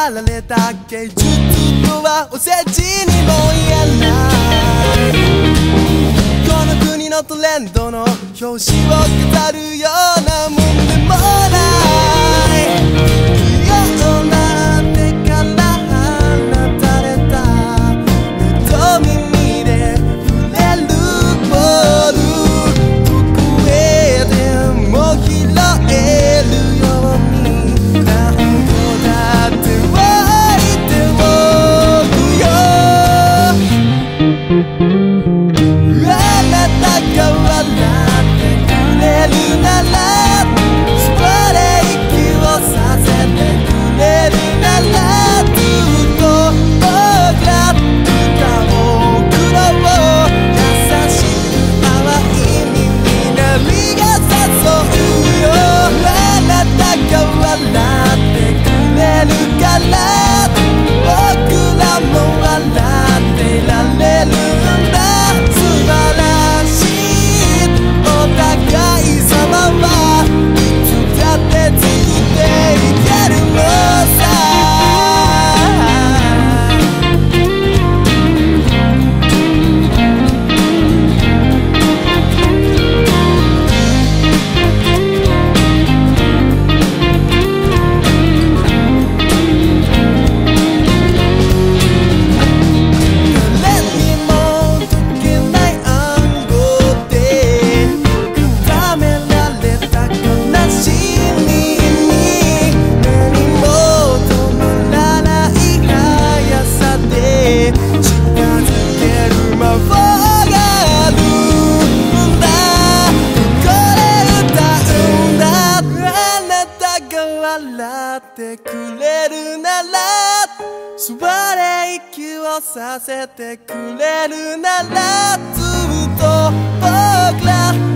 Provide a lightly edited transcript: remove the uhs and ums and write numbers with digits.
やられた芸術とはお世辞にも言えない。この国のトレンドの表紙を飾るようなもんでもないような手から放たれた目と耳で触れるボール、どこへでも拾えるように何度だって湧いておくよ。あなたが笑ってくれるなら、そこで息をさせてくれるなら、ずっと僕ら歌を送ろう。優しく淡い耳鳴りが誘うよ。あなたが笑ってくれるから僕らも笑っていられるんだ。素晴らしいお互い様はいつだって作っていけるのさ。笑ってくれるなら、そばで息をさせてくれるなら、ずっと僕ら